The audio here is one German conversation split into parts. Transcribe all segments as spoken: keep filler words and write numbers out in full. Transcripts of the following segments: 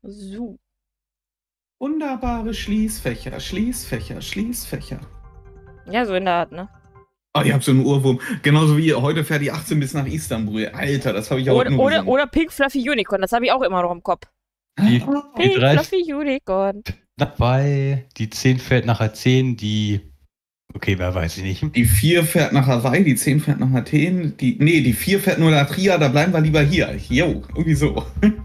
So. Wunderbare Schließfächer, Schließfächer, Schließfächer. Ja, so in der Art, ne? Oh, ihr habt so einen Ohrwurm. Genauso wie heute fährt die achtzehn bis nach Istanbul. Alter, das habe ich auch Oder, nur oder, gesungen. oder Pink Fluffy Unicorn, das habe ich auch immer noch im Kopf. Die, die Pink drei Fluffy Unicorn. dabei, die zehn fährt nachher zehn, die. Okay, wer weiß ich nicht. Die vier fährt nach Hawaii, die zehn fährt nach Athen, die. Nee, die vier fährt nur nach Trier, da bleiben wir lieber hier. Jo, irgendwie so.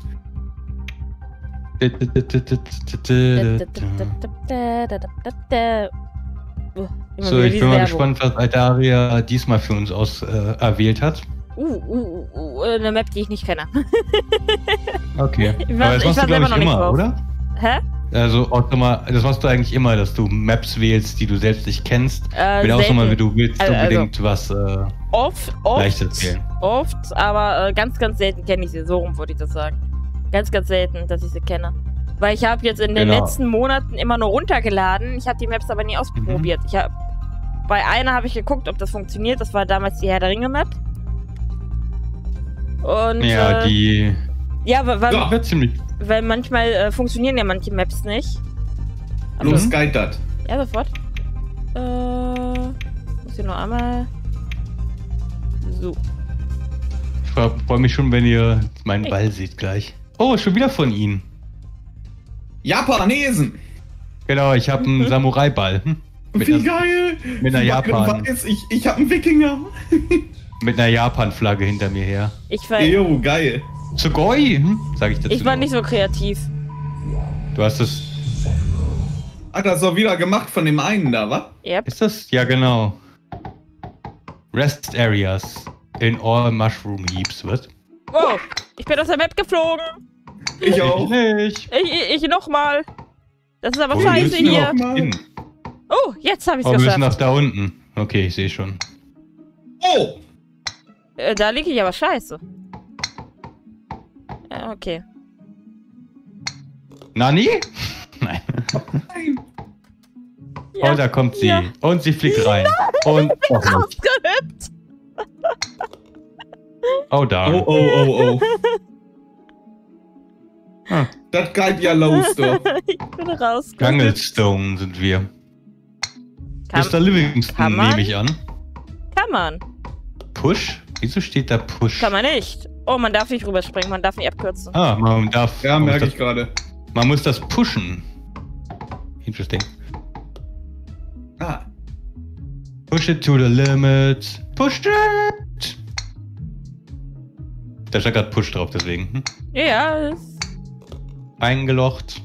So, ich bin mal gespannt, was Altaria diesmal für uns aus äh, erwählt hat. Uh, uh, uh, eine Map, die ich nicht kenne. Okay. Ich war, Aber das ich machst war du, selber glaube noch ich, nicht immer, drauf. oder? Hä? Also, Automa das machst du eigentlich immer, dass du Maps wählst, die du selbst nicht kennst. Äh, Mit Ausnahme, selten. wie du willst Also- unbedingt was äh, Oft, oft, Leichtes wählen. oft, aber äh, ganz, ganz selten kenne ich sie. So rum würde ich das sagen. Ganz, ganz selten, dass ich sie kenne. Weil ich habe jetzt in den Genau. letzten Monaten immer nur runtergeladen. Ich habe die Maps aber nie ausprobiert. Mhm. Ich hab, bei einer habe ich geguckt, ob das funktioniert. Das war damals die Herr der Ringe Map. Und Ja, äh, die ja, weil, weil, Ja. wird ziemlich. weil manchmal äh, funktionieren ja manche Maps nicht. Also, Los, guide das. ja, sofort. Äh, muss hier nur einmal. So. Ich freue mich schon, wenn ihr meinen Ball seht gleich. Oh, schon wieder von Ihnen. Japanesen! Genau, ich habe einen Samurai-Ball. Hm? Mit Wie einer, geil! mit einer Ich Japan, weiß, ich, ich hab einen Wikinger. mit einer Japan-Flagge hinter mir her. Ich war, Jo, geil. Sugoi, hm? Sag ich dazu. ich war nur. nicht so kreativ. Du hast es. Hat das doch wieder gemacht von dem einen da, wa? Yep. Ist das? Ja, genau. Rest Areas in all Mushroom Heaps, was? Wow, ich bin aus der Map geflogen. Ich auch. nicht. Ich, ich, ich nochmal. Das ist aber Oh, wir scheiße müssen hier. noch hin. Oh, jetzt habe ich Oh, es wir müssen geschafft. nach da unten. Okay, ich sehe schon. Oh! Äh, da liege ich aber scheiße. Ja, okay. Nani? Nein. Nein. Ja, Oh, da kommt sie. ja. Und sie fliegt rein. Und. Oh, nicht. rausgehüpft. Oh, da. Oh, oh, oh, oh. Ah. Das geht ja los, doch. Ich bin rausgehüpft. Gangelstone sind wir. Kann, Mister Livingston kann man? nehme ich an. kann man. Push? Wieso steht da Push? Kann man nicht. Oh, man darf nicht rüberspringen, man darf nicht abkürzen. Ah, man darf. Ja, man muss merke das, ich gerade. Man muss das pushen. Interesting. Ah. Push it to the limit. Push it! Da stand gerade Push drauf, deswegen. Hm? Ja, das Eingelocht.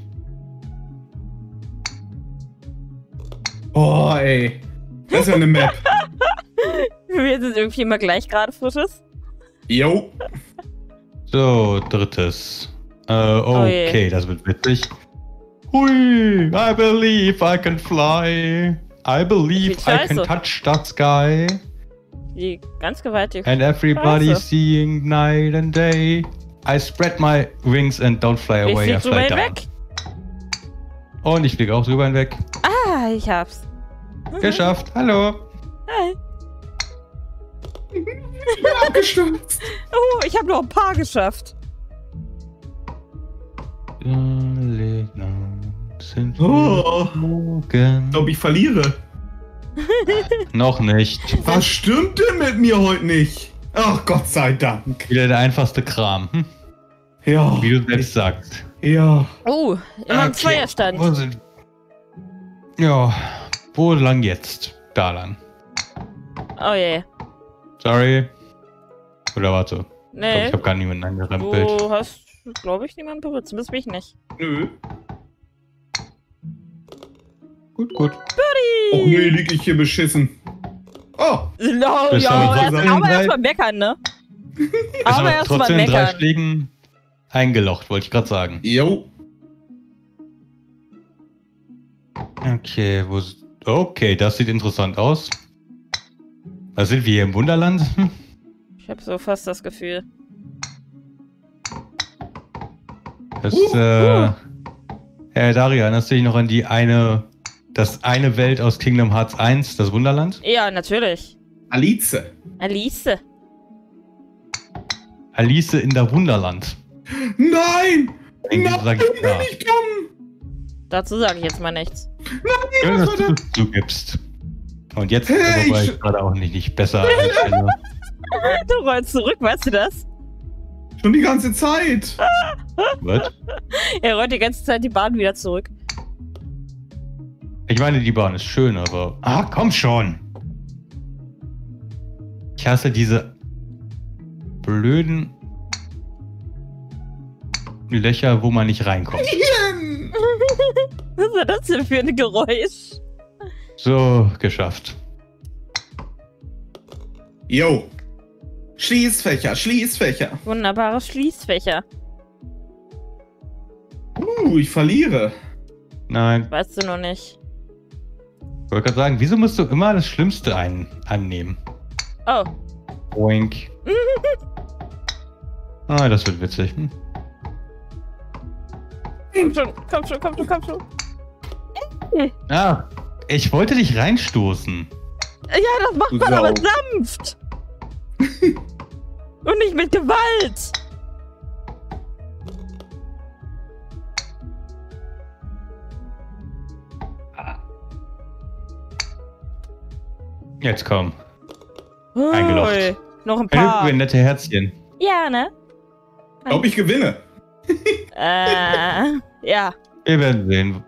Oh, ey. Das ist ja eine Map. wir sind irgendwie immer gleich gerade frisches. Jo. So, drittes. Äh, Oh je. okay, das wird witzig. Hui, I believe I can fly. I believe Das wird I can scheiße. touch the sky. Die ganz gewaltig. And everybody Scheiße. seeing night and day. I spread my wings and don't fly Ich away, I flieg fly drüber down. hinweg. Und ich fliege auch drüber hinweg. Ah, ich hab's. Geschafft, hallo. Hi. Ich bin abgestürzt. Oh, ich habe noch ein paar geschafft. Sind Oh. morgen. Ich glaube, ich verliere. Noch nicht. Was stimmt denn mit mir heute nicht? Ach, Gott sei Dank. Wieder der einfachste Kram, hm? Ja. Wie du selbst sagst. Ja. Oh, immer im Okay. Zweierstand. Wo sind... Ja, wo lang jetzt? Da lang. Oh je. Sorry. Oder warte. Ich, glaub, Nee. ich habe gar niemanden angerempelt. Du hast, glaube ich, niemanden berührt. Zumindest mich nicht. Nö. Gut, gut. Oh nee, lieg ich hier beschissen. Oh. No, Bist ja, aber erst, trotzdem aber drei- erst mal meckern, ne? Ist Aber aber erst mal trotzdem in drei meckern. Schlägen eingelocht, wollte ich gerade sagen. Jo. Okay, wo... s- Okay, das sieht interessant aus. Was sind wir hier im Wunderland? Hm. Ich habe so fast das Gefühl. Das, Uh, äh... Herr Daria, erinnerst du dich noch an die eine... Das eine Welt aus Kingdom Hearts eins, das Wunderland? Ja, natürlich. Alice. Alice. Alice in der Wunderland. Nein! Deswegen Nein, sag ich ja. nicht kommen! Dazu sage ich jetzt mal nichts. Schön, was dass war du das? zugibst. Und jetzt Hey, aber war ich- ich gerade auch nicht, nicht besser einstelle. Du rollst zurück, weißt du das? Schon die ganze Zeit! Was? Er rollt die ganze Zeit die Bahn wieder zurück. Ich meine, die Bahn ist schön, aber... Ah, komm schon! Ich hasse diese blöden Löcher, wo man nicht reinkommt. Jen! Was war das denn für ein Geräusch? So, geschafft. Jo! Schließfächer, Schließfächer! Wunderbare Schließfächer. Uh, ich verliere. Nein, Weißt du noch nicht. ich wollte gerade sagen, wieso musst du immer das Schlimmste ein annehmen? Oh. Boink. Ah, das wird witzig. Hm. Komm schon, komm schon, komm schon, komm schon. Ah, ich wollte dich reinstoßen. Ja, das macht Du man Sau. aber sanft. Und nicht mit Gewalt. Jetzt komm. Eingeloggt. Ui, noch ein Ein paar. nette Herzchen. Ja, ne? Ich glaube, ich gewinne. Äh, ja. Wir werden sehen.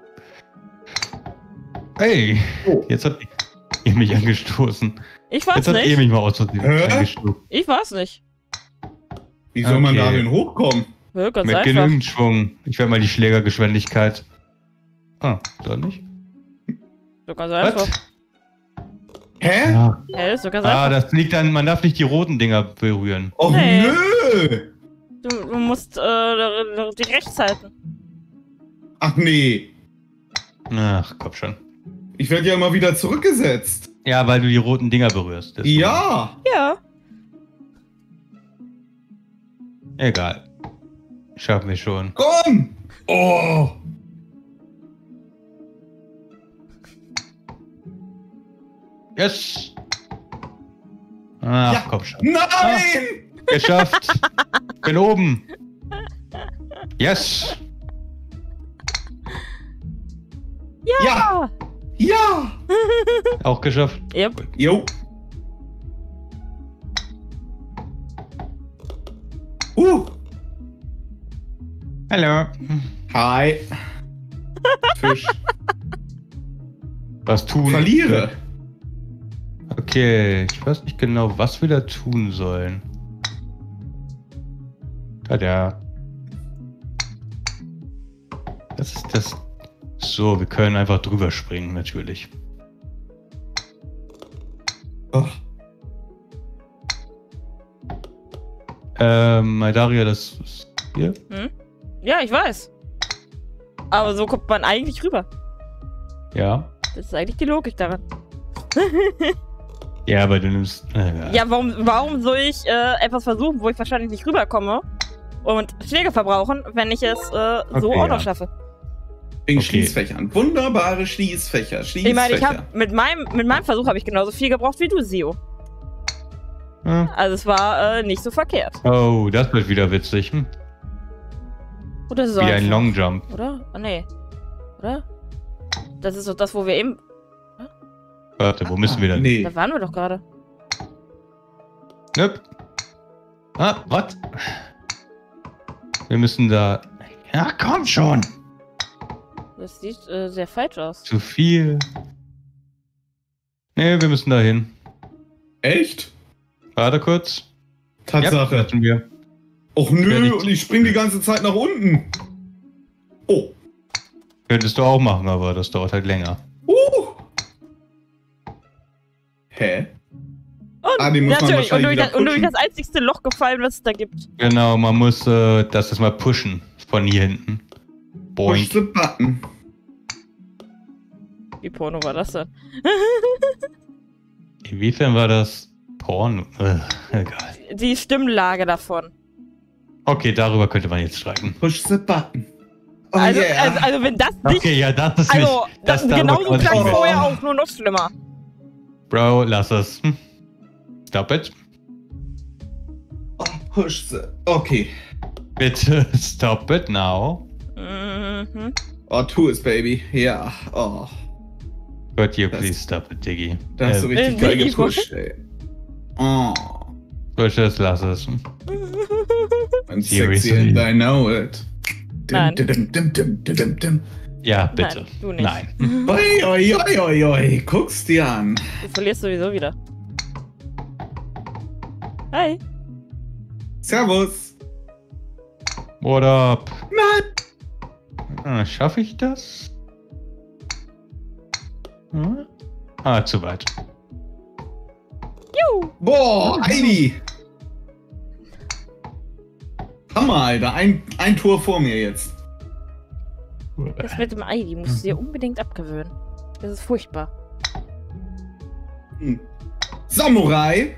Hey, Oh. jetzt habt ihr mich angestoßen. Ich weiß Jetzt habt ihr nicht. mich mal aus Versehen Hä? angestoßen. Ich weiß nicht. Wie soll man Okay. da denn hochkommen? Ja, ganz Mit einfach. genügend Schwung. Ich werde mal die Schlägergeschwindigkeit. Ah, doch nicht? So ganz einfach. Hä? Ja. Ja, ist so ganz Ah, einfach. das liegt dann, man darf nicht die roten Dinger berühren. Och Nee. nö! Du, du musst äh, die rechts halten. Ach nee. Ach, komm schon. Ich werde ja immer wieder zurückgesetzt. Ja, weil du die roten Dinger berührst. Deswegen. Ja! Ja. Egal. Schaffen wir schon. Komm! Oh! Yes! Ach, Ja. komm schon. Nein! Geschafft! Bin oben! Yes! Ja! Ah. Ja! Auch geschafft. Yep. Jo. Uh! Hallo. Hi. Fisch. Was tun? Verliere. Okay, ich weiß nicht genau, was wir da tun sollen. Tada. Das ist das. So, wir können einfach drüber springen, natürlich. Oh. Ähm, Maldaria, das ist hier. Hm? Ja, ich weiß. Aber so kommt man eigentlich rüber. Ja. Das ist eigentlich die Logik daran. Ja, aber du nimmst. Äh, Ja, warum, warum soll ich äh, etwas versuchen, wo ich wahrscheinlich nicht rüberkomme und Schläge verbrauchen, wenn ich es äh, so Okay, auch noch ja. schaffe? Wegen Okay. Schließfächern. Wunderbare Schließfächer. Schließfächer. Ich meine, ich habe mit meinem, mit meinem Versuch habe ich genauso viel gebraucht wie du, Sio. hm. Also es war äh, nicht so verkehrt. Oh, das wird wieder witzig. Hm. Oder so. Wieder ein einfach, Long Jump. Oder? Oh, nee. Oder? Das ist doch das, wo wir eben. Warte, wo müssen wir denn? Nee. Da waren wir doch gerade. Nope. Ah, was? Wir müssen da. Ja, komm schon! Das sieht äh, sehr falsch aus. Zu viel. Nee, wir müssen da hin. Echt? Warte kurz. Tatsache. Ja, müssen wir. Och Ja, nö, nicht. und ich spring die ganze Zeit nach unten. Oh. Könntest du auch machen, aber das dauert halt länger. Uh. Hä? Und Ah, den muss man natürlich. Und wahrscheinlich durch, wieder das, und durch pushen. das einzigste Loch gefallen, was es da gibt. Genau, man muss äh, das jetzt mal pushen. Von hier hinten. Push Boink. the button. Wie Porno war das denn? Inwiefern war das Porno? Äh, egal. Die Stimmlage davon. Okay, darüber könnte man jetzt streiten. Push the button. Oh Also, yeah. also, also wenn das nicht. Okay, ja, das ist Also, nicht. das, darüber genauso kann man klang streiten. vorher auch, nur noch schlimmer. Bro, lass es. Hm. Stop it. Oh, push the... Okay. Bitte stop it now. Mhm. Oh, tu es, Baby. Ja. Oh. God, you Das- please stop it, Diggi. Da hast du Äh, richtig Äh, geil Diggi, gepusht, ey. Oh. Push es, lass es. I'm Seriously? sexy and I know it. Nein. Dim, dim, dim, dim, dim, dim, dim. Ja, bitte. Nein, du nicht. Nein. Oi, oi, oi, oi, oi. Guck's dir an. Du verlierst sowieso wieder. Hi. Servus. What up? Nein. Ah, schaffe ich das? Hm? Ah, zu weit. Juhu. Boah, Heidi. Hammer, Alter. Ein, ein Tor vor mir jetzt. Das mit dem Ei, die musst du dir unbedingt abgewöhnen. Das ist furchtbar. Hm. Samurai.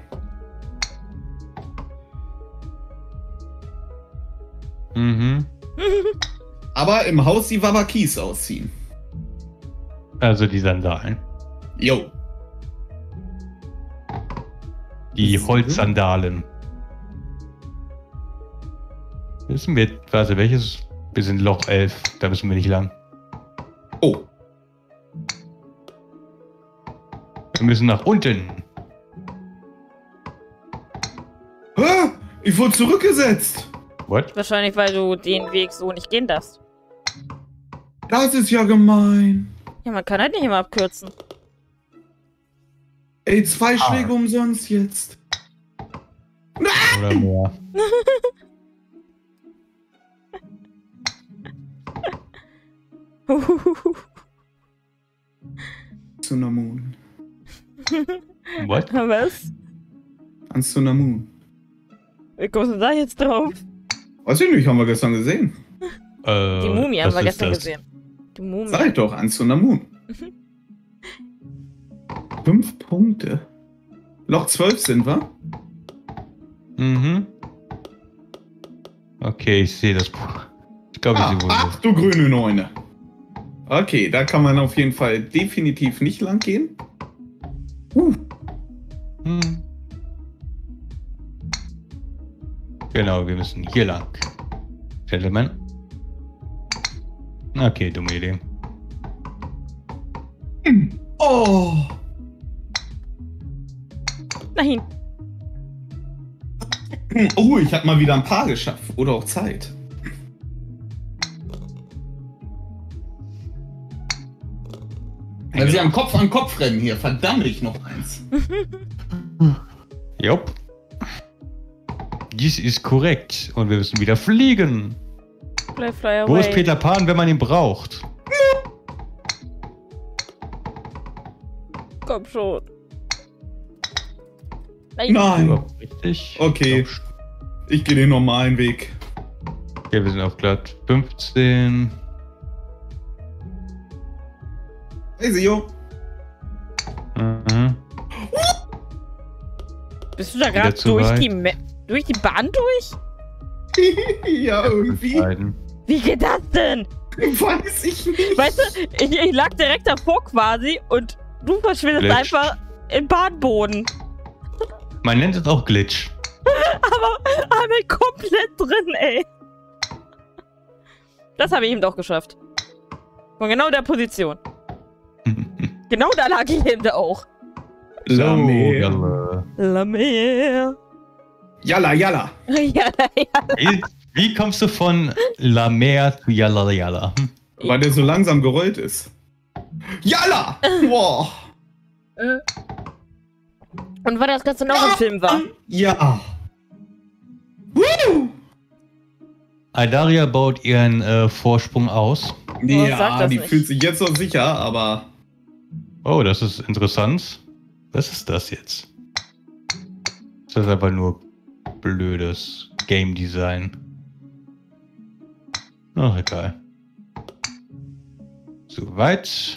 Mhm. Aber im Haus die Wawakis ausziehen. Also die Sandalen. Jo. Die So. Holzsandalen. Wissen wir, warte, welches? Wir sind Loch elf, da müssen wir nicht lang. Oh. Wir müssen nach unten. Hä? Ich wurde zurückgesetzt. What? Wahrscheinlich, weil du den Weg so nicht gehen darfst. Das ist ja gemein. Ja, man kann halt nicht immer abkürzen. Ey, zwei Ah. Schläge umsonst jetzt. Oder mehr. Tsunamun. What? Was? An Tsunamun. Wie kommst du da jetzt drauf? Weiß ich nicht, haben wir gestern gesehen. Äh, Die Mumie haben was wir ist gestern das? gesehen. Die Mumie. Sag ich doch, an Tsunamun. Fünf Punkte. Loch zwölf sind wir. Mhm. Okay, ich sehe das. Ich glaube, ich Ah, sehe wohl. ach du grüne Neune. Okay, da kann man auf jeden Fall definitiv nicht lang gehen. Uh, Hm. Genau, wir müssen hier lang. Gentlemen. Okay, dumme Idee. oh. Nein. Oh, ich habe mal wieder ein Paar geschafft. Oder auch Zeit. Weil sie am Kopf an Kopf rennen hier. Verdammt, ich noch eins. Jupp. Dies ist korrekt. Und wir müssen wieder fliegen. Fly, fly away. Wo ist Peter Pan, wenn man ihn braucht? Komm schon. Nein. Nein. Überhaupt richtig. Okay. Ich gehe den normalen Weg. Okay, wir sind auf glatt fünfzehn. Hey, Sio. Mhm. Bist du da Wieder gerade zu durch weit. die, Ma- durch die Bahn durch? Ja, irgendwie. Beiden. Wie geht das denn? Weiß ich nicht. Weißt du, ich, ich lag direkt davor quasi und du verschwindest Glitch. einfach im Bahnboden. Man nennt es auch Glitch. Aber, aber komplett drin, ey. Das habe ich eben doch geschafft. Von genau der Position. Genau da lag ich eben auch. So, La Mer. Jalle. La Mer. Yalla, yalla. Ja, ja. Wie, wie kommst du von La Mer zu Yalla Yalla? Hm? Weil der so langsam gerollt ist. Yalla! Boah. Äh. Und weil das Ganze noch ein Film war. Ja. Woo! Aldaria baut ihren äh, Vorsprung aus. sag Ja, das die nicht. fühlt sich jetzt so sicher, aber Oh, das ist interessant. Was ist das jetzt? Ist das einfach nur blödes Game Design? Ach, egal. So weit.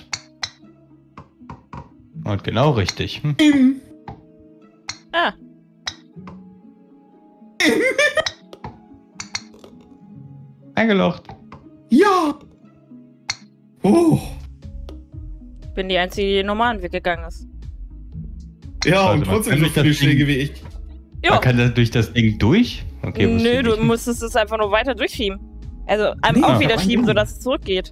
Und genau richtig. Hm. Ah, Eingelocht. ja. Oh. ich bin die Einzige, die den normalen Weg gegangen ist. Ja, Also und man trotzdem kann so sich das viele Ding- Schläge wie ich. Ja. Man kann da durch das Ding durch? Okay, wusste Nö, ich du nicht. musstest es einfach nur weiter durchschieben. Also einem Nee, auch ja, wieder aber schieben, ja. sodass es zurückgeht.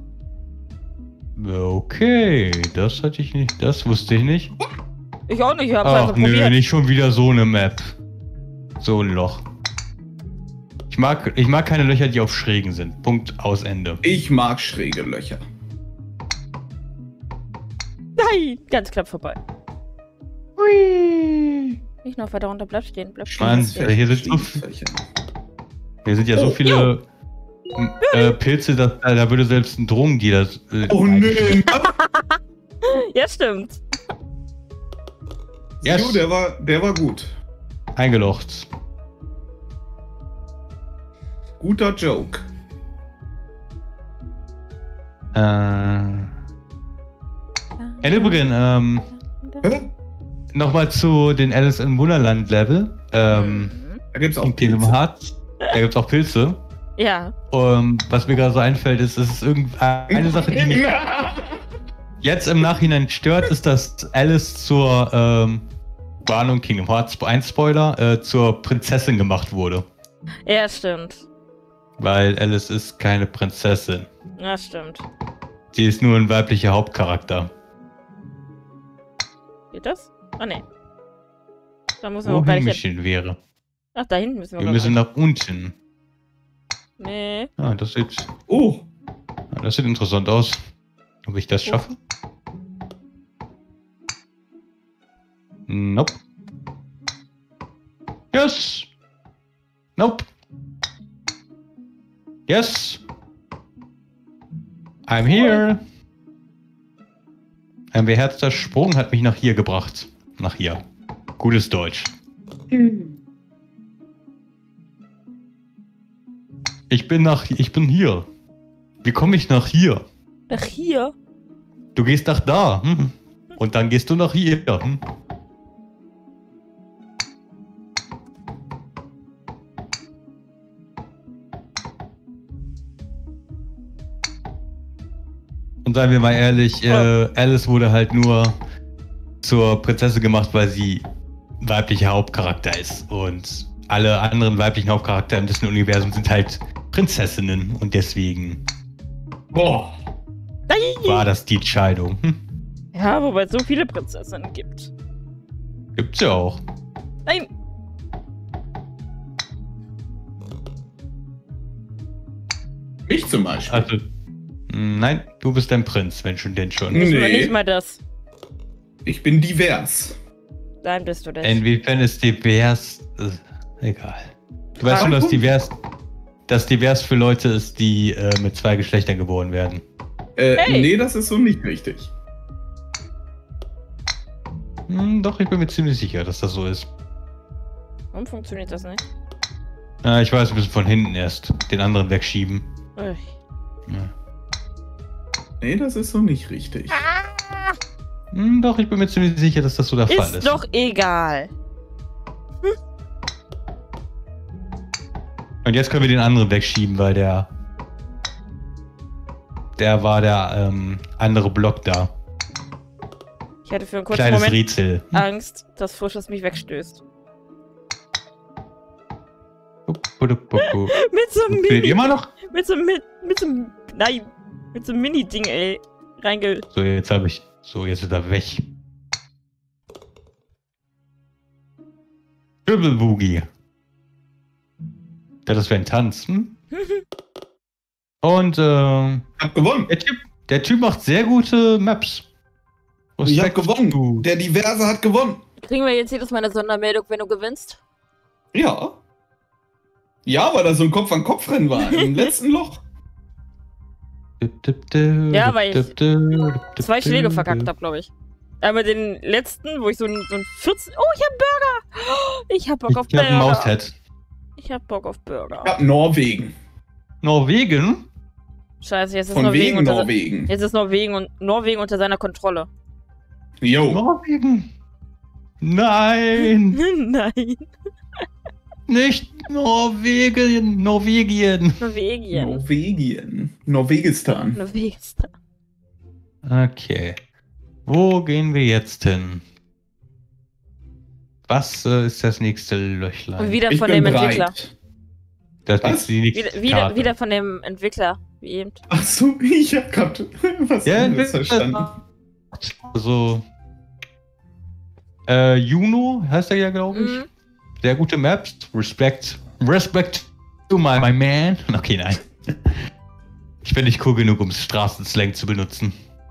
Okay, das hatte ich nicht, das wusste ich nicht. Ich auch nicht, ich hab's Ach einfach nö, probiert. nicht schon wieder so eine Map. So ein Loch. Ich mag, ich mag keine Löcher, die auf Schrägen sind. Punkt, aus, Ende. Ich mag schräge Löcher. Nein, ganz knapp vorbei. Hui. Nicht noch weiter runter, bleib stehen, bleib stehen. Mann, bleib stehen. hier sind, so, Schräge Löcher. hier sind ja so Oh, viele m- äh, Pilze, dass, äh, da würde selbst ein Drogendealer... Äh, Oh nee. Ja, stimmt. Yes. Jo, der war, der war gut. Eingelocht. Guter Joke. Äh... Im Übrigen, ähm... Hä? nochmal zu den Alice in Wonderland Level. Ähm... Mhm. Da gibt's auch In Kingdom Pilze. Hearts. Da gibt's auch Pilze. Ja. Um, was mir gerade so einfällt, ist, es ist irgendeine Sache, die mich jetzt im Nachhinein stört, ist, dass Alice zur ähm, Warnung Kingdom Hearts eins Spoiler äh, zur Prinzessin gemacht wurde. Ja, stimmt. Weil Alice ist keine Prinzessin. Ja, stimmt. Sie ist nur ein weiblicher Hauptcharakter. Geht das? Ah, ne. Da müssen wir auch Wohin gleich mich hin. hin wäre. Ach, da hinten müssen wir, Wir glaub müssen ich. nach unten. Nee. Ah, das sieht, Oh, ah, das sieht interessant aus. Ob ich das schaffe? Nope. Yes! Nope. Yes! I'm here! Ein beherzter Sprung hat mich nach hier gebracht. Nach hier. Gutes Deutsch. Ich bin nach... Ich bin hier. Wie komme ich nach hier? Ach, hier? Du gehst nach da. Hm. Und dann gehst du nach hier. Hm. Und seien wir mal ehrlich, äh, Alice wurde halt nur zur Prinzessin gemacht, weil sie weiblicher Hauptcharakter ist. Und alle anderen weiblichen Hauptcharaktere im Disney-Universum sind halt Prinzessinnen. Und deswegen boah. Nein! war das die Entscheidung. Hm. Ja, wobei es so viele Prinzessinnen gibt. Gibt's ja auch. Nein! Ich zum Beispiel. Also, nein, du bist ein Prinz, wenn schon denn schon. Nicht, mal, Nee. nicht mal das. Ich bin divers. Nein, bist du das. Inwiefern ist divers. Äh, egal. Du weißt Ah, schon, dass gut. divers, dass divers für Leute ist, die äh, mit zwei Geschlechtern geboren werden. Äh, Hey. nee, das ist so nicht richtig. Hm, doch, ich bin mir ziemlich sicher, dass das so ist. Warum funktioniert das nicht? Ja, ich weiß, wir müssen von hinten erst den anderen wegschieben. Ui. Ja. Nee, das ist so nicht richtig. Hm, doch, ich bin mir ziemlich sicher, dass das so der Fall Ist ist. doch egal. Und jetzt können wir den anderen wegschieben, weil der. Der war der ähm, andere Block da. Ich hatte für einen kurzen Kleines Moment Rätsel. Angst, dass Frisches mich wegstößt. Mit Mit so einem Seht ihr Mini... immer noch? Mit so einem... Mit, mit so einem... Nein. Mit so einem Mini-Ding, ey. Reinge... So, jetzt habe ich. So, jetzt ist er weg. Triple Boogie. Ja, das wäre ein Tanz. Hm? Und äh, Ich hab gewonnen. der, typ, der Typ macht sehr gute Maps. Ich hab Respekt gewonnen. zu- Der Diverse hat gewonnen. Kriegen wir jetzt jedes Mal eine Sondermeldung, wenn du gewinnst? Ja. Ja, weil da so ein Kopf-an-Kopf-Rennen war im letzten Loch. Ja, weil ich Zwei Schläge verkackt hab, glaube ich. Aber den letzten, wo ich so ein, so ein vierzehn... Oh, ich hab Burger! Oh, ich hab Bock auf Ich habe Burger. ein Maushead. Ich hab Bock auf Burger. Ich hab Norwegen. Norwegen? Scheiße, jetzt ist Von Norwegen wegen unter... Norwegen. Jetzt ist Norwegen und Norwegen unter seiner Kontrolle. Jo. Norwegen? Nein! Nein. Nicht Norwegen! Norwegien! Norwegen. Norwegien. Norwegistan. Norwegistan. Okay. Wo gehen wir jetzt hin? Was äh, ist das nächste Löchlein? Und wieder Ich von bin dem bereit. Entwickler. Das Was? ist die nächste Wieder, wieder, Karte. wieder von dem Entwickler, wie eben. Ach so, ich hab grad was Ja, anderes das- verstanden. Also. Äh, Juno heißt er ja, glaube ich. Mhm. Sehr gute Maps. Respect. Respect to my, my man. Okay, nein. Ich bin nicht cool genug, um Straßenslang zu benutzen.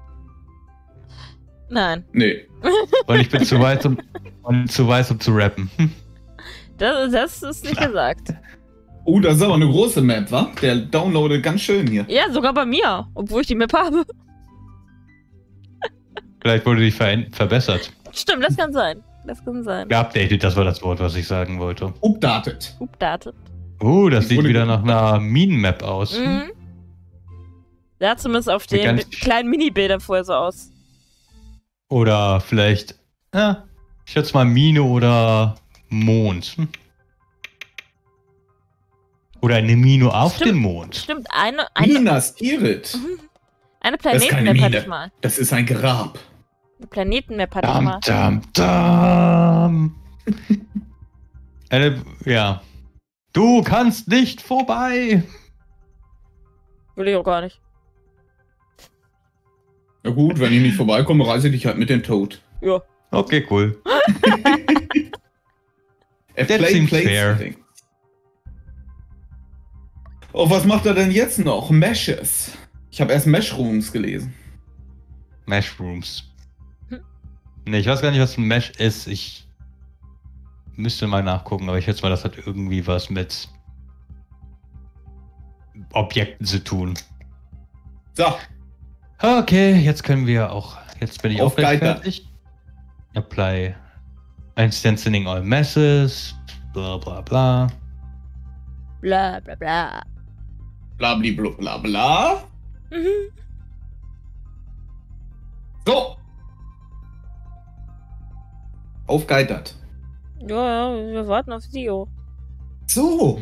Nein. Nee. Und ich bin zu weiß, um, und zu weiß, um zu rappen. Hm. Das, das ist nicht gesagt. Oh, das ist aber eine große Map, wa? Der downloadet ganz schön hier. Ja, sogar bei mir, obwohl ich die Map habe. Vielleicht wurde die ver verbessert. Stimmt, das kann sein. Das kann sein. Geupdatet, das war das Wort, was ich sagen wollte. Updated. Updated. Oh, das Die sieht wurde wieder ge- nach einer Minenmap aus. Mhm. Sah zumindest auf den Ganz- kleinen Minibildern vorher so aus. Oder vielleicht, ja, ich schätze mal Mine oder Mond. Hm. Oder eine Mine auf Stimmt. dem Mond. Stimmt, eine, eine, Minas Tirith. eine Das ist keine Planetenmap hatte Mine. ich mal. Das ist ein Grab. Eine Planetenmap hatte ich Dam, mal. dam, dam. Eine, ja. Du kannst nicht vorbei. Will ich auch gar nicht. Na gut, wenn ich nicht vorbeikomme, reise ich halt mit dem Tod. Ja. Okay, cool. Er That play, seems play fair. setting. Oh, was macht er denn jetzt noch? Meshes. Ich habe erst Meshrooms gelesen. Mushrooms. Hm. Ne, ich weiß gar nicht, was ein Mesh ist. Ich müsste mal nachgucken, aber ich schätze mal, das hat irgendwie was mit Objekten zu tun. So, Okay, jetzt können wir auch. Jetzt bin ich Auf auch gleich Geiter. fertig. Apply. Instancing all messes. Bla bla bla. Bla bla bla. blabli bla bla bla. Mhm. So. Aufgeitert. Ja, ja, wir warten auf Sio. So.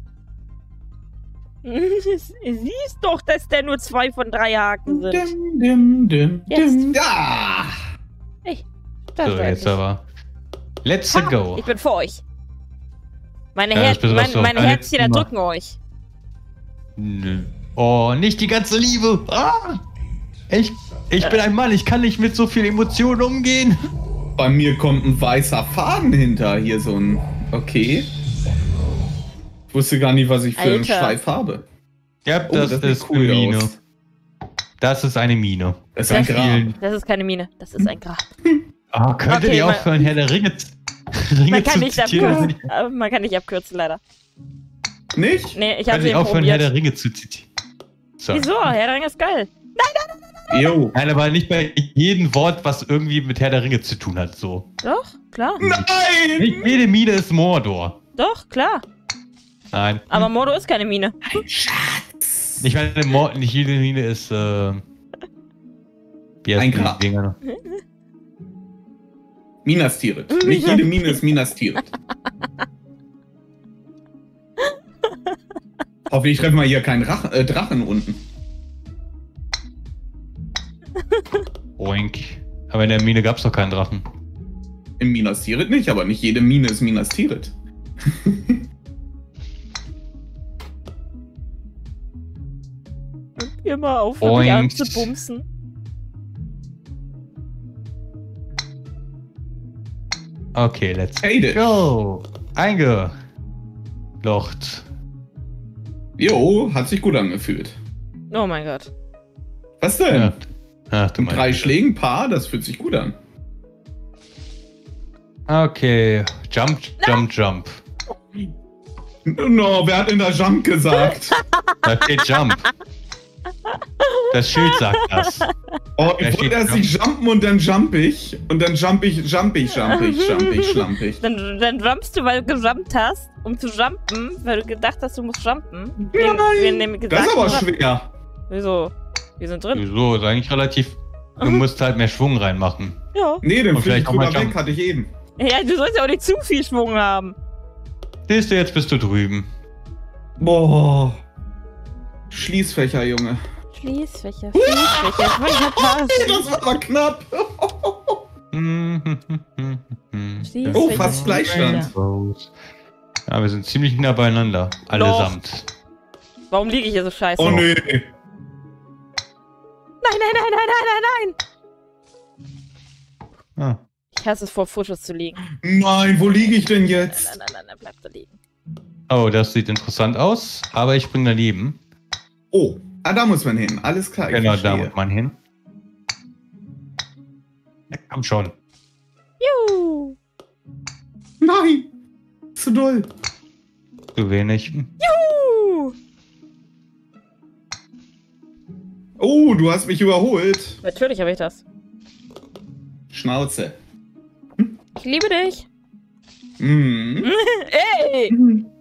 Siehst doch, dass der nur zwei von drei Haken sind. Dim, dim, dim, Jetzt. dim. Ja. Das So, war jetzt endlich. aber. Let's Ha, go. Ich bin für euch. Meine, Ja, Her das bedeutet mein, doch meine eine Herzchen Nummer. erdrücken euch. Nö. Oh, nicht die ganze Liebe. Ah! Ich, ich bin ein Mann, ich kann nicht mit so viel Emotionen umgehen. Bei mir kommt ein weißer Faden hinter. Hier so ein. Okay. Ich wusste gar nicht, was ich für einen Alter. Schweif habe. Ja, Oh, das, sieht ist eine Mine. aus. Das ist eine Mine. Das ist ein Das- Grab. Das ist keine Mine, das ist ein Grab. Oh, könnte Okay, die man- aufhören, Herr der Ringe, Ringe Man kann zu nicht zitieren? abkürzen. äh, Man kann nicht abkürzen, leider. Nicht? Nee, ich habe Können sie Sie aufhören, Herr der probiert. Ringe zu zitieren? So. Wieso? Herr der Ringe ist geil. Jo. Nein, aber nicht bei jedem Wort, was irgendwie mit Herr der Ringe zu tun hat, so. Doch, klar. Nein! Nicht jede Mine ist Mordor. Doch, klar. Nein. Aber Mordor ist keine Mine. Schatz. Ich meine, Mord, nicht jede Mine ist, äh... Wie heißt Ein die Grab. Dinger? Minas Tirith. Nicht jede Mine ist Minas Tirith. Hoffentlich treffen wir hier keinen Rach äh, Drachen unten. Oink. Aber in der Mine gab's doch keinen Drachen. In Minas Tirith nicht, aber nicht jede Mine ist Minas Tirith. Hör mal auf, mich Oink. anzubumsen. Okay, let's Hate go. Eingelocht. Jo, hat sich gut angefühlt. Oh mein Gott. Was denn? Ja. Ach, du Mit drei meinst. Schlägen Paar, das fühlt sich gut an. Okay. Jump, jump, jump. No, wer hat denn da Jump gesagt? Da steht Jump. Das Schild sagt das. Oh, Da ich wollte steht erst nicht jumpen und dann jump ich. Und dann jump ich, jump ich, jump ich, jump ich, jump ich. Dann, dann jumpst du, weil du gejumpt hast, um zu jumpen, weil du gedacht hast, du musst jumpen. Nein, Wir, wir haben nämlich Das ist aber gesagt, schwer. Wieso? Wir sind drin. Wieso? Ist eigentlich relativ. Du musst halt mehr Schwung reinmachen. Ja. Nee, den Und flieg ich vielleicht noch mal drüber weg, jumpen. hatte ich eben. Ja, du sollst ja auch nicht zu viel Schwung haben. Siehst du, jetzt bist du drüben. Boah. Schließfächer, Junge. Schließfächer, Schließfächer. Ich wollte verpassen. Das war aber knapp. Oh, Schließfächer, Oh, fast Schließfächer. Gleichstand. Ja, wir sind ziemlich nah beieinander. Allesamt. Warum liege ich hier so scheiße? Oh nee. Nein, nein, nein, nein, nein, nein, nein! Ah. Ich hasse es, vor Fusches zu liegen. Nein, wo liege ich denn jetzt? Nein, nein, nein, nein, bleib da liegen. Oh, das sieht interessant aus, aber ich spring daneben. Oh, ah, da muss man hin. Alles klar, ich Genau, da verstehe. muss man hin. Ja, komm schon. Juhu! Nein! Zu doll. Zu wenig. Juhu! Oh, du hast mich überholt. Natürlich habe ich das. Schnauze. Ich liebe dich. Mhm. Ey!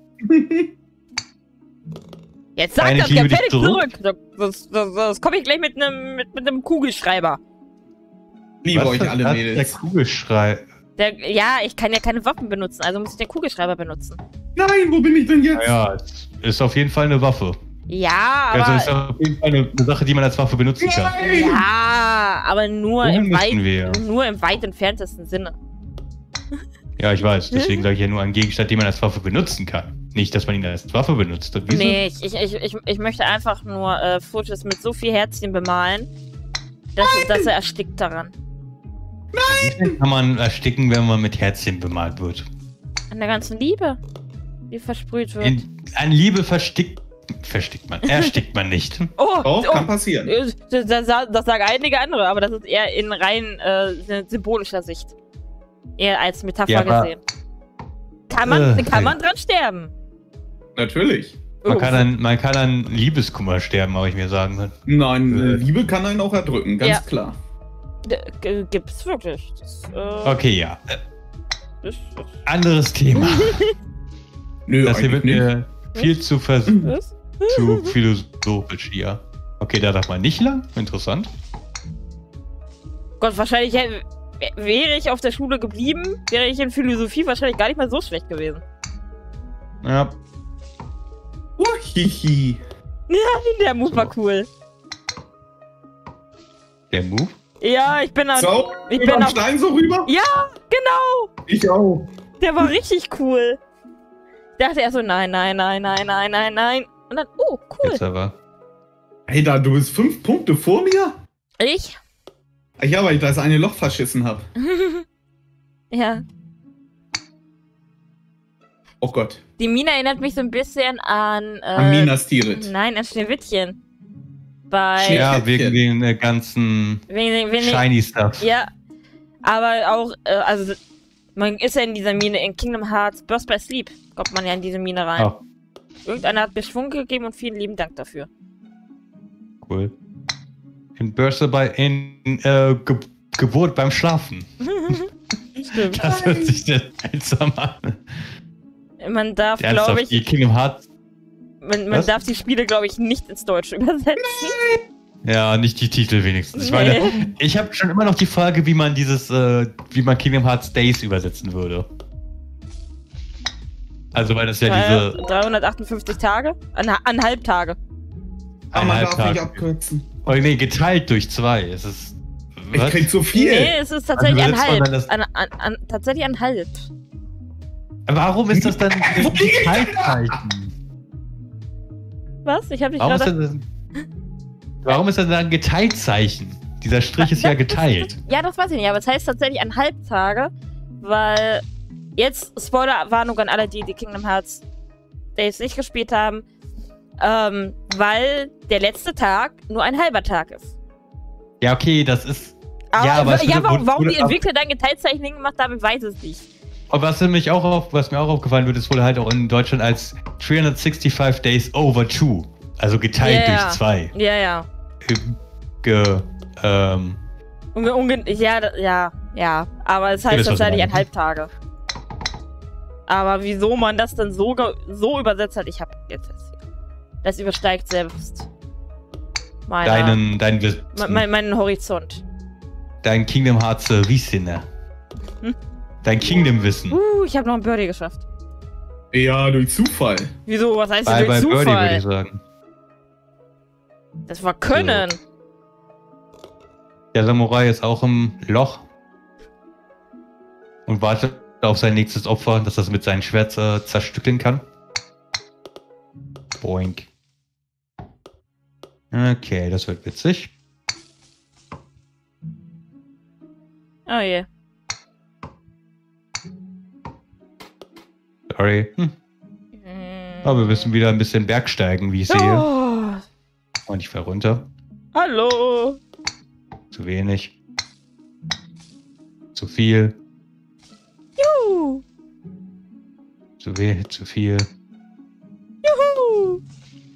Jetzt sag Nein, ich das liebe dich gefällig zurück. zurück. Das, das, das komme ich gleich mit einem mit, mit einem Kugelschreiber. Liebe Was euch ist alle das? Mädels. Der Kugelschrei. Der, ja, ich kann ja keine Waffen benutzen, also muss ich den Kugelschreiber benutzen. Nein, wo bin ich denn jetzt? Ja, es ist auf jeden Fall eine Waffe. Ja, Also aber... ist auf jeden Fall eine, eine Sache, die man als Waffe benutzen kann. Nein! Ja, aber nur Wohin im, müssen weit, wir? nur im weit entferntesten Sinne. Ja, ich weiß. Deswegen sage ich ja nur einen Gegenstand, den man als Waffe benutzen kann. Nicht, dass man ihn als Waffe benutzt. Wieso? Nee, ich, ich, ich, ich, ich möchte einfach nur äh, Fusches mit so viel Herzchen bemalen, dass, dass er erstickt daran. Wie kann man ersticken, wenn man mit Herzchen bemalt wird? An der ganzen Liebe, die versprüht wird. In, an Liebe verstickt, verstickt man. Erstickt man nicht. Oh, Doch, oh, kann passieren. äh, das, das, das sagen einige andere, aber das ist eher in rein äh, symbolischer Sicht. Eher als Metapher Ja, aber- gesehen. Kann man, Äh, kann man dran sterben. Natürlich. Man Oh. kann, an, man kann an Liebeskummer sterben, habe ich mir sagen können. Nein, Äh. Liebe kann einen auch erdrücken, ganz Ja. klar. D- g- Gibt's wirklich. Das, äh, Okay, ja. Äh, das, das, Anderes Thema. Nö, Das hier eigentlich wird nicht. mir viel zu, vers das? zu philosophisch hier. Okay, da darf man nicht lang. Interessant. Gott, wahrscheinlich hätte, wäre ich auf der Schule geblieben, wäre ich in Philosophie wahrscheinlich gar nicht mal so schlecht gewesen. Ja. Uhihi. Der Move war cool. Der Move? Ja, ich bin an. So, ich über bin den auf. Stein so rüber? Ja, genau. Ich auch. Der war richtig cool. Ich dachte erst so, nein, nein, nein, nein, nein, nein, nein. Und dann, oh, cool. Jetzt aber. Hey, da, du bist fünf Punkte vor mir? Ich? Ja, weil ich das eine Loch verschissen habe. Ja. Oh Gott. Die Mine erinnert mich so ein bisschen an. Äh, An Minas Tirith. Nein, an Schneewittchen. Bei. Schnee- Ja, Käppchen. wegen den äh, ganzen Wegen, wegen, shiny Stuff. Ja, aber auch, äh, also, man ist ja in dieser Mine, in Kingdom Hearts Burst by Sleep, kommt man ja in diese Mine rein. Oh, Irgendeiner hat mir Schwung gegeben und vielen lieben Dank dafür. cool. In Burst bei in äh, Ge Geburt beim Schlafen. Stimmt. Das hört sich sehr seltsam an. Man darf, Ernsthaft, glaube ich, die Kingdom Hearts. man, man Was? darf die Spiele, glaube ich, nicht ins Deutsche übersetzen. Ja, nicht die Titel wenigstens. Ich Nee. meine, ich habe schon immer noch die Frage, wie man dieses, äh, wie man Kingdom Hearts Days übersetzen würde. Also, weil das ja diese dreihundertachtundfünfzig Tage? An, an Halbtage. Aber man darf eineinhalb nicht Tage. abkürzen. Oh nee, geteilt durch zwei. Es ist. Ich Was? krieg so viel. Nee, es ist tatsächlich Also an übersetzt man halb. dann das- An, an, an, tatsächlich an halb. Warum ist das dann ein Geteilt-Zeichen? Was? Ich habe dich Warum ist, gerade... das, warum ist das dann ein Geteilt-Zeichen? Dieser Strich ist ja geteilt. Ja, das weiß ich nicht, aber es heißt tatsächlich an Halbtage, weil jetzt, Spoilerwarnung an alle, die die Kingdom Hearts Days nicht gespielt haben, ähm, weil der letzte Tag nur ein halber Tag ist. Ja, okay, das ist. Aber, Ja, aber es ja, wurde- warum, warum wurde die ab- Entwickler dann Geteiltzeichen gemacht haben, ich weiß es nicht. Und was nämlich auch auf, was mir auch aufgefallen wird, ist wohl halt auch in Deutschland als dreihundertfünfundsechzig Days over two. Also geteilt Ja, durch ja. zwei. Ja, ja. Ge, ähm, Unge, unge, ja, da- ja, ja. Aber es Ihr heißt wisst, was ich tatsächlich meine. an Halbtage. Aber wieso man das dann so, ge- so übersetzt hat, ich hab jetzt jetzt. Das übersteigt selbst meiner, deinen, dein, Wissen, me- me- meinen Horizont. dein Kingdom Hearts äh, Wissen. Hm? Dein Kingdom-Wissen. Uh, ich habe noch einen Birdie geschafft. Ja, durch Zufall. Wieso? Was heißt Bei, denn bei durch Birdie würde ich Zufall? sagen. Das war Können. Der Samurai ist auch im Loch. Und wartet auf sein nächstes Opfer, dass das mit seinem Schwert äh, zerstückeln kann. Boink. Okay, das wird witzig. Oh je. Sorry. Hm. Hm. Aber wir müssen wieder ein bisschen bergsteigen, wie ich sehe. Oh. Und ich fall runter. Hallo. Zu wenig. Zu viel. Juhu. Zu wenig, zu viel. Juhu.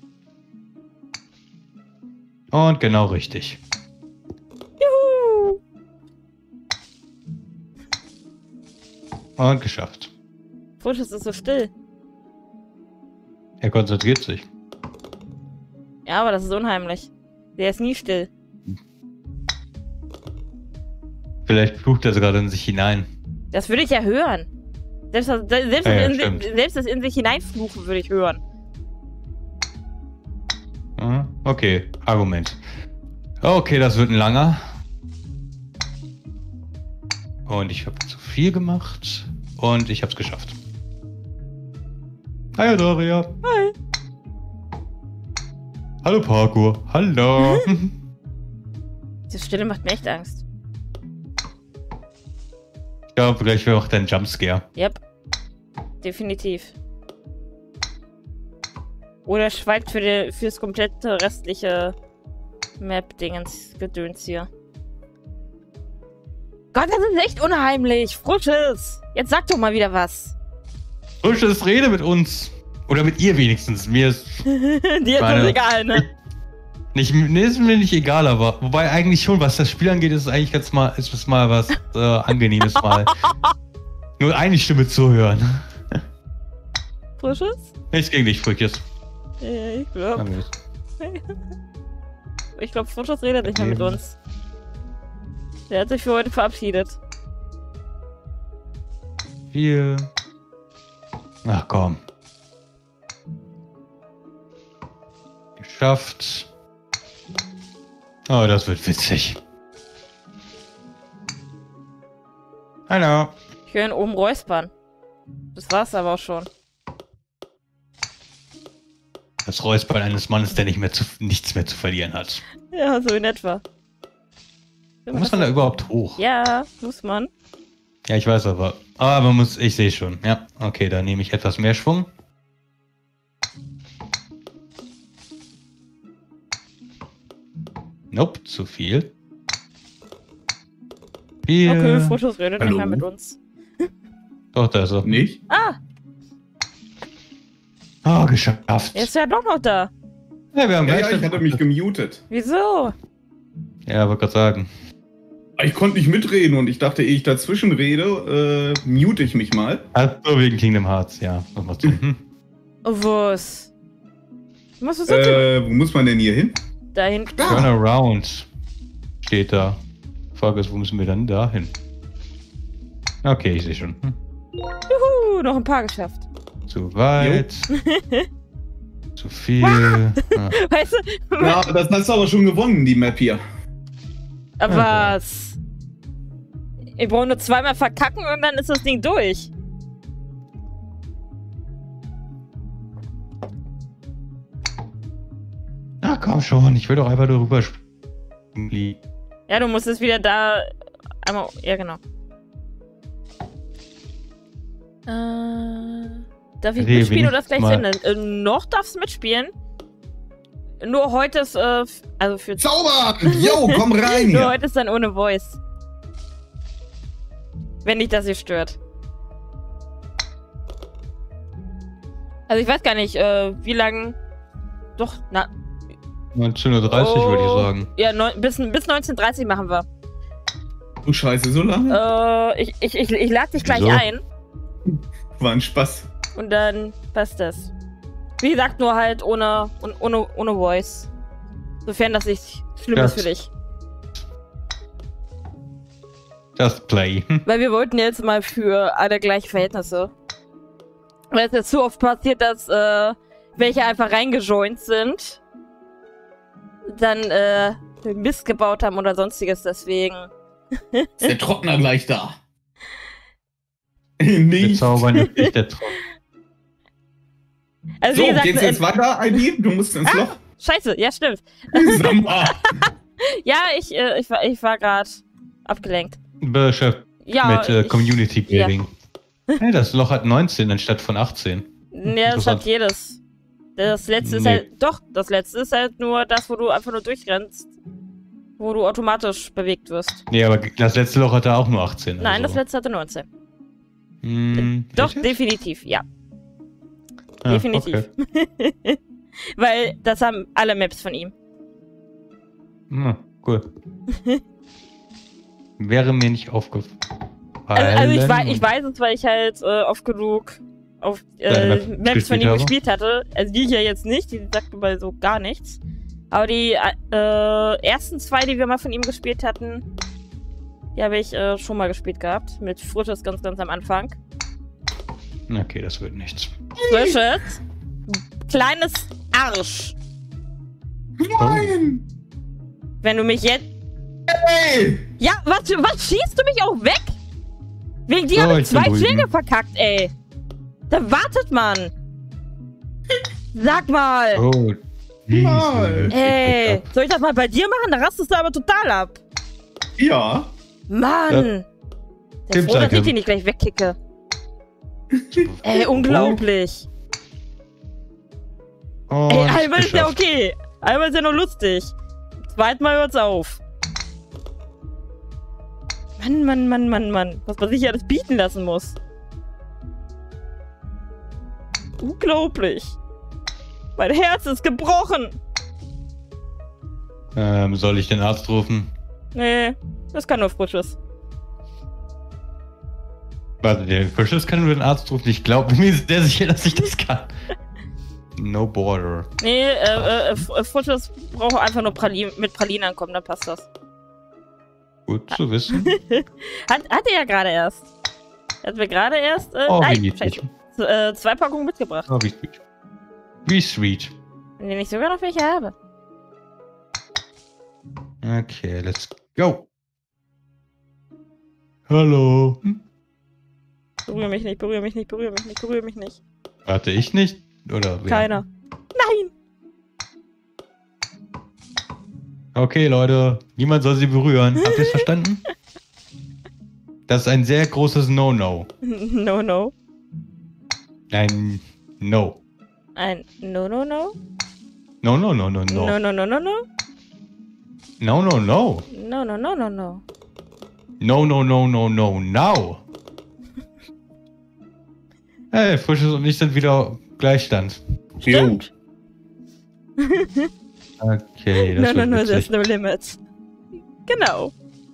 Und genau richtig. Juhu. Und geschafft. Frisch, es ist so still. Er konzentriert sich. Ja, aber das ist unheimlich. Der ist nie still. Vielleicht flucht er gerade in sich hinein. Das würde ich ja hören. Selbst das, selbst, Ja, ja, das, in, stimmt. selbst das in sich hineinfluchen würde ich hören. Ah, okay, Argument. Okay, das wird ein langer. Und ich habe zu viel gemacht. Und ich habe es geschafft. Hi, Doria. Hi. Hallo, Parkour. Hallo. Die Stille macht mir echt Angst. Ja, vielleicht wäre auch dein Jumpscare. Yep. Definitiv. Oder schweigt für die, fürs komplette restliche Map-Dingens Gedöns hier. Gott, das ist echt unheimlich. Frisches. Jetzt sag doch mal wieder was. Frisches Rede mit uns. Oder mit ihr wenigstens. Mir ist Dir ist Meine- das egal, ne? nicht, nee, ist mir nicht egal, aber wobei eigentlich schon, was das Spiel angeht, ist es eigentlich ganz mal, ist es mal was äh, Angenehmes mal. Nur eine Stimme zuhören. Frisches? Nichts gegen dich, Früches. Ja, ich glaube. Ich glaube, Frisches redet nicht mehr mit uns. Der hat sich für heute verabschiedet. Viel. Ach komm. Geschafft. Oh, das wird witzig. Hallo. Ich höre ihn oben räuspern. Das war's aber auch schon. Das Räuspern eines Mannes, der nicht mehr zu, nichts mehr zu verlieren hat. Ja, so in etwa. Muss man da überhaupt hoch? Ja, muss man. Ja, ich weiß aber. Aber man muss, ich sehe schon. Ja, okay, da nehme ich etwas mehr Schwung. Nope, zu viel. Viel. Okay, Frisches redet nicht Hallo? mehr mit uns. Doch, da ist er. Nicht? Ah, Oh, geschafft. er ist ja doch noch da. Ja, wir haben Ja, gleich ja, ich hatte mich gemutet. Wieso? Ja, wollte gerade sagen. Ich konnte nicht mitreden und ich dachte, ehe ich dazwischen rede, äh, mute ich mich mal. Ach so, wegen Kingdom Hearts, ja. Das macht Sinn. Hm. Was? Was ist das? Äh, wo muss man denn hier hin? Da hinten. Da. Turn around steht da. Frage ist, wo müssen wir dann da hin? Okay, ich sehe schon. Hm. Juhu, noch ein paar geschafft. Zu weit. Zu viel. Ah. Weißt du? Ja, das hast du aber schon gewonnen, die Map hier. Aber was? Ich brauche nur zweimal verkacken und dann ist das Ding durch. Na komm schon, ich will doch einfach darüber springen. Ja, du musst es wieder da einmal. Ja, genau. Äh, darf ich Nee, mitspielen oder das gleich wenigstens zu Ende? Äh, noch darfst du mitspielen. Nur heute ist, äh, f- also für. Zauber! Yo, komm rein Nur hier! heute ist dann ohne Voice. Wenn nicht, dass ihr stört. Also ich weiß gar nicht, äh, wie lang. Doch, na. neunzehn Uhr dreißig oh, würde ich sagen. Ja, neun, bis, bis neunzehn Uhr dreißig machen wir. Du Scheiße, so lange? Äh, ich, ich, ich, ich lade dich gleich Wieso? ein. War ein Spaß. Und dann passt das. Wie gesagt, nur halt ohne, un- ohne, ohne Voice. Sofern das nicht schlimm Ja. ist für dich. Just play. Hm. Weil wir wollten jetzt mal für alle gleiche Verhältnisse. Weil es jetzt zu oft passiert, dass äh, welche einfach reingejoint sind. Dann äh, Mist gebaut haben oder sonstiges, deswegen. Ist der Trockner gleich da? Nicht. Bezaubern ist nicht der Traum. Also, So, wie gesagt, geht's jetzt äh, weiter, I D? Du musst ins Ah. Loch. Scheiße, ja, stimmt. Sag mal. Ja, ich, äh, ich war, ich war gerade abgelenkt. Beschäftigt Ja, mit äh, ich- Community Building. Hey, das Loch hat neunzehn anstatt von achtzehn. Ja, das hat Interessant. jedes. Das letzte ist Nee. halt, doch, das letzte ist halt nur das, wo du einfach nur durchrennst. Wo du automatisch bewegt wirst. Nee, aber das letzte Loch hatte auch nur achtzehn. Nein, das also. letzte hatte neunzehn. Hm, Doch, echt jetzt? definitiv, ja. Ah, definitiv. Okay. Weil das haben alle Maps von ihm. Hm, cool. Wäre mir nicht aufgefallen. Also, also ich, wei ich weiß es, weil ich halt äh, oft genug auf äh, Deine Maps Maps von gespielt ihm habe? gespielt hatte. Also die hier jetzt nicht, die sagt mir mal so gar nichts. Aber die äh, ersten zwei, die wir mal von ihm gespielt hatten, die habe ich äh, schon mal gespielt gehabt. Mit Frisches ganz, ganz am Anfang. Okay, das wird nichts. Frisches, kleines Arsch. Nein. Wenn du mich jetzt... Hey. Ja, was, was schießt du mich auch weg? Wegen dir So, habe ich ich bin zwei drüben. Schläge verkackt, ey. Da wartet man. Sag mal. Oh, Mal. Ey, soll ich das mal bei dir machen? Da rastest du aber total ab. Ja. Mann. Ja. Der Tim, froh, dass sag ich ihm. dich nicht gleich wegkicke. Ey, unglaublich. Oh, Ey, nicht einmal ist ja geschafft. okay. Einmal ist ja nur lustig. Zweimal hört's auf. Mann, Mann, Mann, Mann, Mann. Was man sich ja alles bieten lassen muss. Unglaublich. Mein Herz ist gebrochen. Ähm, soll ich den Arzt rufen? Nee, das kann nur Frisches. Warte, der Frisches kann nur den Arzt rufen. Ich glaube mir ist sehr sicher, dass ich das kann. No border. Nee, äh, äh, F- Frisches braucht einfach nur Pralin mit Pralinen ankommen, dann passt das. Gut zu wissen. Hat, hat er ja gerade erst. Hat mir gerade erst, äh, Oh, wie nein, niedlich. scheiße, Z- äh, zwei Packungen mitgebracht. Oh, wie sweet. Wie sweet. Wenn ich sogar noch welche habe. Okay, let's go. Hallo. Hm? Berühre mich nicht, berühre mich nicht, berühre mich nicht, berühre mich nicht. Warte, ich nicht? Oder wer? Keiner. Nein! Okay, Leute. Niemand soll sie berühren. Habt ihr es verstanden? Das ist ein sehr großes No-No. No, no. Ein No. Ein No, no, no. No, no, no, no, no. No, no, no, no, no. No, no, no. No, no, no, no, no. No, no, no, no, no, now. Hey, Frisches und ich sind wieder Gleichstand. Stimmt. Okay, das No, no, wird no, witzig. there's no limit. Genau.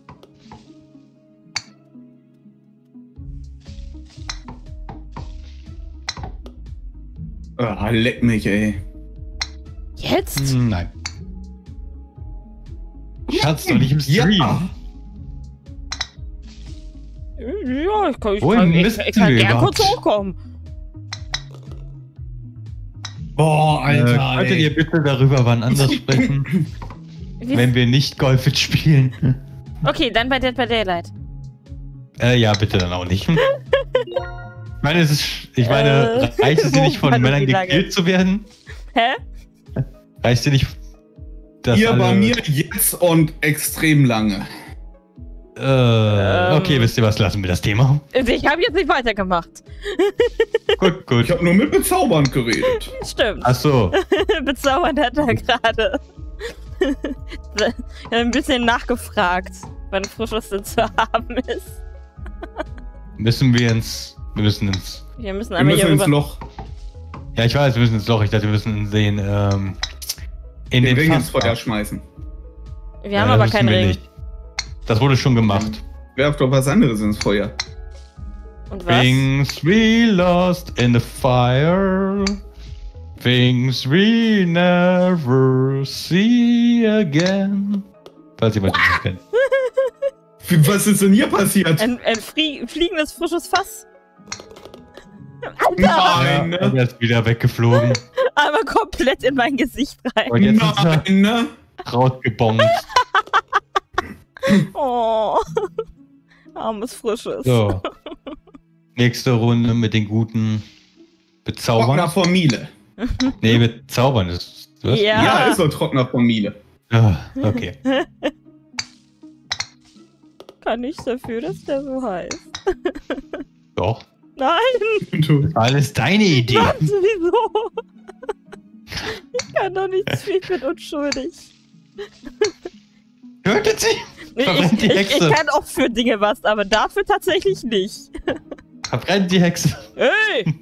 Ah, leck mich, ey. Jetzt? Hm, Nein. Schatz, doch nicht im Stream. Ja. Ja, ich kann, ich Wohin kann, ich, müssen ich kann wir gern überhaupt? kurz hochkommen. Boah, Äh, Alter. könntet ey. ihr bitte darüber wann anders sprechen, Wie- wenn wir nicht Golfit spielen? Okay, dann bei Dead by Daylight. Äh, ja, bitte dann auch nicht. Ich meine, es ist, ich meine, Äh, reicht es dir nicht wo war von denn Männern die Lage? gekillt zu werden? Hä? Reicht dir nicht, dass Hier alle, bei mir jetzt und extrem lange. Äh, Ähm. okay, wisst ihr was, lassen wir das Thema. Ich habe jetzt nicht weitergemacht. Gut, gut. Ich habe nur mit Bezaubern geredet. Stimmt. Ach so. Bezaubernd hat er gerade ein bisschen nachgefragt, wann Frisches denn zu haben ist. Müssen wir ins, wir müssen ins, Wir müssen Wir einmal müssen hier ins rüber. Loch. ja, ich weiß, wir müssen ins Loch, ich dachte, wir müssen den, ähm, in Den den, Ring ins Fass- Feuer schmeißen. Wir Ja, haben das aber müssen keinen wir Ring. nicht. Das wurde schon gemacht. Werf doch was anderes ins Feuer. Und was? Things we lost in the fire. Things we never see again. Falls jemand das nicht kennt. Wie- Was ist denn hier passiert? Ein, ein flie fliegendes, frisches Fass. Alter! Nein, Ja, ne? er ist wieder weggeflogen. Einmal komplett in mein Gesicht rein. Und jetzt ist er Nein, ne? rausgebongt. Oh. Armes Frisches. So. Nächste Runde mit den guten Bezaubern. Trockner von Miele. Nee, mit Zaubern ist was? Ja. Ja, ist so Trockner von Miele. Ah, okay. Kann nichts dafür, dass der so heißt. Doch. Nein! Du. Alles deine Idee. Was? Wieso? Ich kann doch nichts für, ich bin unschuldig. Tötet sie! Nee, Verbrennt ich, die ich, Hexe. ich kann auch für Dinge was, aber dafür tatsächlich nicht. Verbrennt die Hexe. Hey!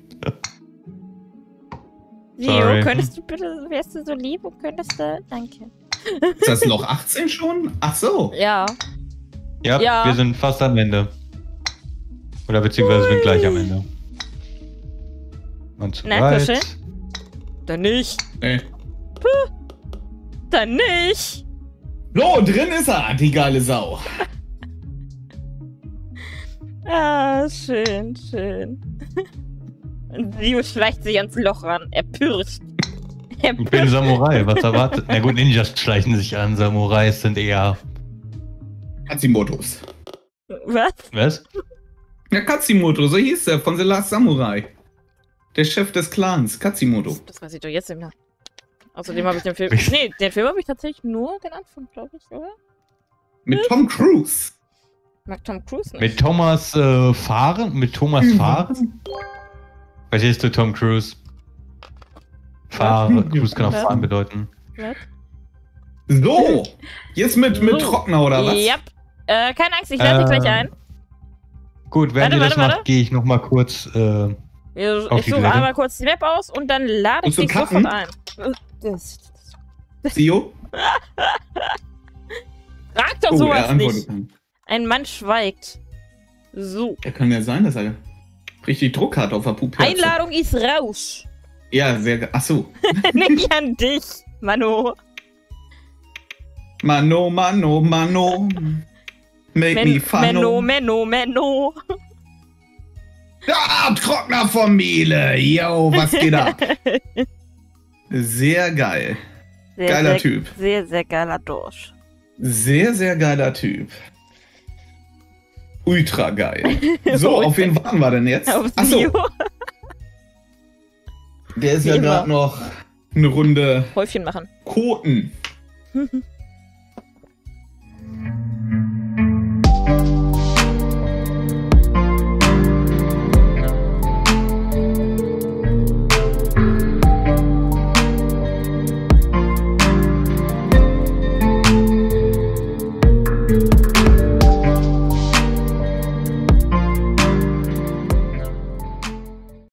Sorry. Leo, könntest du bitte, wärst du so lieb und könntest du... Danke. Ist das Loch achtzehn schon? Ach so. Ja. Ja, Ja. wir sind fast am Ende. Oder beziehungsweise wir sind gleich am Ende. Und so Na, weit. kuscheln? Dann nicht. Nee. Dann nicht. So, drin ist er, die geile Sau. Ah, schön, schön. Und Leo schleicht sich ans Loch ran. Er pirscht. Er Ich bin pirscht. Samurai, was erwartet? Na gut, Ninjas schleichen sich an, Samurais sind eher... Katsimotos. Was? Was? Ja, Katsimoto, so hieß er, von The Last Samurai. Der Chef des Clans, Katsimoto. Das weiß ich doch jetzt nicht mehr. Außerdem habe ich den Film... Nee, den Film habe ich tatsächlich nur den Anfang, glaube ich, oder? Mit Tom Cruise. Mag Tom Cruise nicht. Mit Thomas äh, Fahren? Mit Thomas Fahren? Verstehst du Tom Cruise? Fahren, Cruise kann auch Was? Fahren bedeuten. Was? So, jetzt mit, mit Trockner oder was? Ja. Äh, keine Angst, ich lade dich Ähm, gleich ein. Gut, während Warte, ihr das warte, macht, warte. gehe ich noch mal kurz... Äh, Ich, auf ich die suche Toilette. einmal kurz die Map aus und dann lade ich Musst du dich cutten? sofort ein. Das, Sio? frag doch Oh, er sowas antwortet nicht. dann. Ein Mann schweigt. So. Ja, kann ja sein, dass er richtig Druck hat auf der Puppe. Einladung ist raus. Ja, sehr ge- Ach so. Nicht an dich, Mano. Mano, Mano, Mano. Make me Men fun. Menno, Menno, Menno. Ah, Trockner von Miele. Yo, was geht ab? Sehr geil. Sehr, Geiler sehr, Typ. Sehr, sehr geiler Dorsch. Sehr, sehr geiler Typ. Ultra geil. So, auf wen warten wir denn jetzt? Auf Achso, Leo. der ist Wie ja immer. gerade noch eine Runde Häufchen machen. Koten.